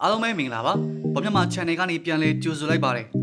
အားလုံးပဲမင်္ဂလာပါဗမြန်မာ channel ကနေပြန်လဲကြိုဆိုလိုက်ပါတယ်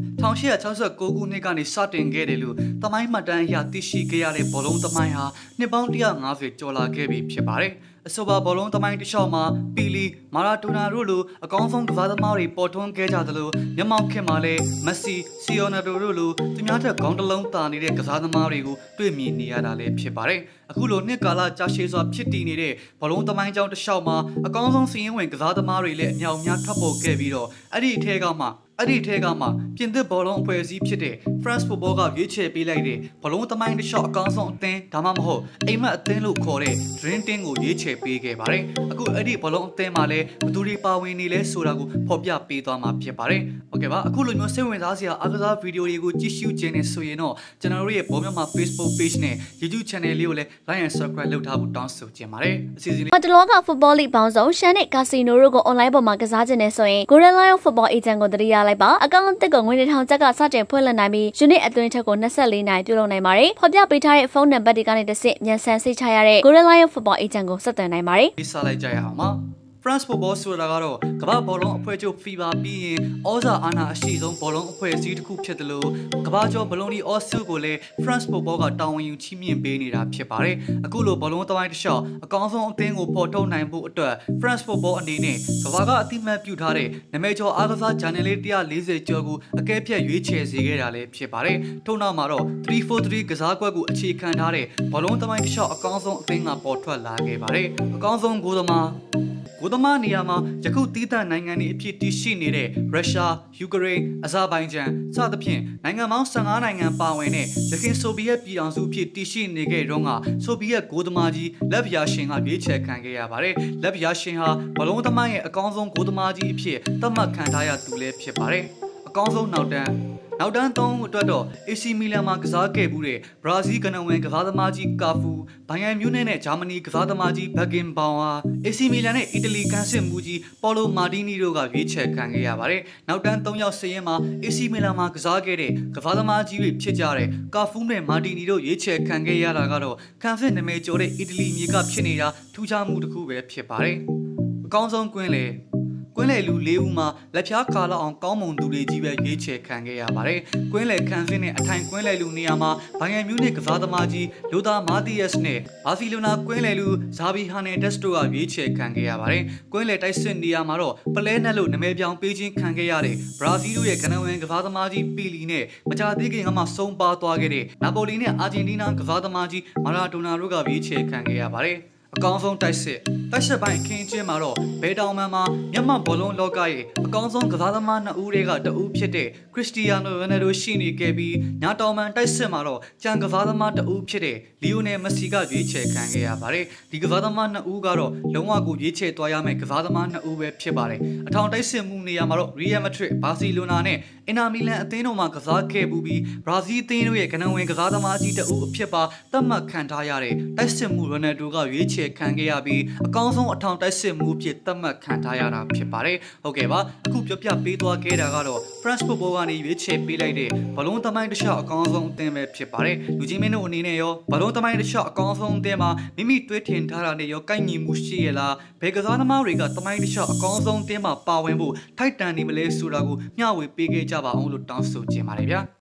1869ခုနှစ်ကနေစတင်ခဲ့တယ်လို့သမိုင်းမှတ်တမ်းအရသိရှိခဲ့ရတဲ့ဘောလုံးသမိုင်းဟာနှစ်ပေါင်း150ကျော်လာခဲ့ပြီဖြစ်ပါတယ်အဆိုပါဘောလုံးသမိုင်းတစ်လျှောက်မှာပီလီမာရာတိုနာတို့လိုအကောင်းဆုံးကစားသမားတွေပေါ်ထွန်းခဲ့ကြသလိုမျက်မှောက်ခေတ်မှာလည်းမက်ဆီစီယိုနာတိုတို့လိုသူများထက်ခေါင်းတစ်လုံးတာနေတဲ့ကစားသမားတွေကိုတွေ့မြင်နေရတာလည်းဖြစ်ပါတယ်အခုလိုနှစ်ကာလကြာရှည်စွာဖြစ်တည်နေတဲ့ဘောလုံးသမိုင်းကြောင်းတစ်လျှောက်မှာအကောင်းဆုံးစီးရင်ဝင်ကစားသမားတွေလည်းအမြောက်အများထွက်ပေါ်ခဲ့ပြီးတော့အဲ့ဒီအထက်ကမှပြင်သစ်ဘောလုံးအဖွဲ့အစည်းဖြစ်တဲ့ France Football ကရွေးချယ်ပေးလိုက်တဲ့ဘောလုံးသမိုင်းတစ်လျှောက်အကောင်းဆုံးအသင်းဒါမှမဟုတ်အိမ်မက်အသင်းလို့ခေါ်တဲ့ Dream Team ကိုရွေးချယ်ပေးခဲ့ပါတယ်။အခုအဲ့ဒီဘောလုံးအသင်းမှာလည်းဘယ်သူတွေပါဝင်နေလဲဆိုတာကိုဖော်ပြပေးသွားမှာဖြစ်ပါတယ်။ဟုတ်ကဲ့ပါအခုလိုမျိုးစိတ်ဝင်စားစရာအားကစားဗီဒီယိုတွေကိုကြည့်ရှုခြင်းနဲ့ဆိုရင်တော့ကျွန်တော်တို့ရဲ့ဘောမြန်မာ Facebook Page နဲ့ YouTube Channel လေးကိုလည်း Like and Subscribe လုပ်ထားဖို့တောင်းဆိုချင်ပါတယ်။အစီအစဉ်လေးတလောက Football League ပေါင်းစုံရှန်နဲ့ကာစီနိုတို့ကို online ပေါ်မှာကစားခြင်းနဲ့ဆိုရင် Golden Lion Football Agent ကိုတတိယလိုက်ပါအကောင့်တစ်ကိုငွေတစ်ထောင်ကျပ်ကစတင်ဖွင့်လှစ်နိုင်ပြီး unit အတွင်းချက်ကို24နိုင်ပြုလုပ်နိုင်ပါတယ်။ဖော်ပြပေးထားတဲ့ဖုန်းနံပါတ်တွေကနေတစ်ဆင့်မြန်ဆန်စိတ်ချရတဲ့ Golden Lion Football Agent ကိုဆက်သွယ်နိုင်ပါတယ်။ဒီစားလိုက်ကြရအောင်ပါ။ France Football ဆိုတာကတော့ကမ္ဘာဘောလုံးအဖွဲ့ချုပ် FIFA ပြီးရင်ဩဇာအာဏာအရှိဆုံးဘောလုံးအဖွဲ့အစည်းတစ်ခုဖြစ်တယ်လို့ကမ္ဘာကျော်ဘလုံးဒီအော်စုကိုလည်း France Football ကတာဝန်ယူချီးမြှင့်ပေးနေတာဖြစ်ပါတယ်။အခုလိုဘောလုံးသမိုင်းတစ်လျှောက်အကောင်းဆုံးအသင်းကိုပေါ်ထုတ်နိုင်ဖို့အတွက် France Football အနေနဲ့ကမ္ဘာကအတိမတ်ပြုထားတဲ့နာမည်ကျော်အားကစား channel လေး140ကျော်ကိုအကဲဖြတ်ရွေးချယ်စေခဲ့တာလည်းဖြစ်ပါတယ်။ထို့နောက်မှာတော့343ကစားကွက်ကိုအခြေခံထားတဲ့ဘောလုံးသမိုင်းတစ်လျှောက်အကောင်းဆုံးအသင်းကပေါ်ထွက်လာခဲ့ပါတယ်။အကောင်းဆုံးဂိုးသမားနေရာမှာယခုတည်တံ့နိုင်ငံတွေအဖြစ်တည်ရှိနေတဲ့ရုရှား၊ယူကရိန်း၊အဇာဘိုင်ဂျန်စသဖြင့်နိုင်ငံပေါင်း15နိုင်ငံပါဝင်တဲ့ယခင်ဆိုဗီယက်ပြည်ထောင်စုအဖြစ်တည်ရှိနေခဲ့တော့ကဆိုဗီယက်ဂိုးသမားကြီးလက်ဗယာရှင်ကရွေးချယ်ခံခဲ့ရပါတယ်။လက်ဗယာရှင်ဟာဘလုံးသမိုင်းရဲ့အကောင်းဆုံးဂိုးသမားကြီးအဖြစ်သတ်မှတ်ခံထားရသူလည်းဖြစ်ပါတယ်။အကောင်းဆုံးနောက်တန်း3အတွက်တော့ AC မီလန်မှာကစားခဲ့မှုတဲ့ဘရာဇီးကနဝင်ကစားသမားကြီးကာဖူဘိုင်ယန်မြူးနစ်နဲ့ဂျာမနီကစားသမားကြီးဘက်ကင်ဘောင်ဟာ AC မီလန်နဲ့အီတလီကန်စစ်မှုကြီးပေါ်လိုမာတီနီတို့ကရွေးချယ်ခံခဲ့ရပါတယ်။နောက်တန်း3ယောက်စရင်မှာ AC မီလန်မှာကစားခဲ့တဲ့ကစားသမားကြီးတွေဖြစ်ကြတဲ့ကာဖူနဲ့မာတီနီတို့ရွေးချယ်ခံခဲ့ရတာကတော့ကန်စစ်နာမည်ကျော်တဲ့အီတလီမြေကဖြစ်နေတာထူးခြားမှုတစ်ခုပဲဖြစ်ပါတယ်။အကောင်းဆုံးကွင်းလေလူ၄ဦးမှာလက်ဖြားကာလောက်အောင်ကောင်းမွန်သူတွေကြီးပဲရွေးချယ်ခံခဲ့ရပါတယ်။ကွင်းလေခန်းစင်းနဲ့အထိုင်ကွင်းလေလူနေရာမှာဘိုင်ယန်မြူးနစ်ကစားသမားကြီးလိုသာမာတီယက်စ်နဲ့ဘာစီလိုနာကွင်းလေလူဇာဘီဟာနယ်ဒက်စ်တို့ကရွေးချယ်ခံခဲ့ရပါတယ်။ကွင်းလေတိုက်စစ်နေရာမှာတော့ပလဲနက်လို့နာမည်ပြောင်းပေးခြင်းခံခဲ့ရတဲ့ဘရာဇီးတို့ရဲ့ကနဝင်ကစားသမားကြီးပီလီနဲ့မကြာသေးခင်ကမှဆုံးပါသွားခဲ့တဲ့နာပိုလီနဲ့အာဂျင်တီးနားကစားသမားကြီးမာရာတိုနာတို့ကရွေးချယ်ခံခဲ့ရပါတယ်။အကောင်းဆုံးတိုက်စစ်ပိုင်းအခင်းအကျင်းမှာတော့ဘဲတောင်မန်မှာမြန်မာဘောလုံးလောကရဲ့အကောင်းဆုံးကစားသမား2ဦးတွေကတဦးဖြစ်တဲ့ခရစ္စတီယာနိုရိုနယ်ဒိုရှိနေခဲ့ပြီးညာတောင်မန်တိုက်စစ်မှာတော့ကြံကစားသမား2ဦးဖြစ်တဲ့လီယိုနယ်မက်ဆီကရွေးချယ်ခံခဲ့ရပါတယ်ဒီကစားသမား2ဦးကတော့လုံးဝကိုရွေးချယ်သွားရမယ့်ကစားသမား2ဦးပဲဖြစ်ပါတယ်အထောင်တိုက်စစ်မှုနေရာမှာတော့ရီယယ်မက်ဒရစ်ဘာစီလိုနာနဲ့အင်နာမီလန်အသင်းတို့မှကစားခဲ့ပြီးဘရာဇီးအသင်းတို့ရဲ့ကနဝင်ကစားသမားကြီး2ဦးအဖြစ်ပါသတ်မှတ်ခံထားရတဲ့တိုက်စစ်မှုရိုနယ်ဒိုကရွေးချယ်ခံခဲ့ရပြီးအကောင်းဆုံးအထောင်တိုက်စစ်မှုဖြစ်သတ်မှတ်ခံထားရတာဖြစ်ပါတယ်ဟုတ်ကဲ့ပါအခုပြောပြပေးသွားခဲ့တာကတော့ France Football ကနေရွေးချယ်ပေးလိုက်တဲ့ဘလုံးသမိုင်းတစ်လျှောက်အကောင်းဆုံးအသင်းပဲဖြစ်ပါတယ်လူကြီးမင်းတို့အနေနဲ့ရောဘလုံးသမိုင်းတစ်လျှောက်အကောင်းဆုံးအသင်းမှာမိမိတွေးထင်ထားတာနဲ့ရောကိုက်ညီမှုရှိရလားဘယ်ကစားသမားတွေကသမိုင်းတစ်လျှောက်အကောင်းဆုံးအသင်းမှာပါဝင်ဖို့ထိုက်တန်နေမလဲဆိုတာကိုမျှဝေပေးခဲ့ကြပါအောင်လို့တောင်းဆိုချင်ပါတယ်ဗျာ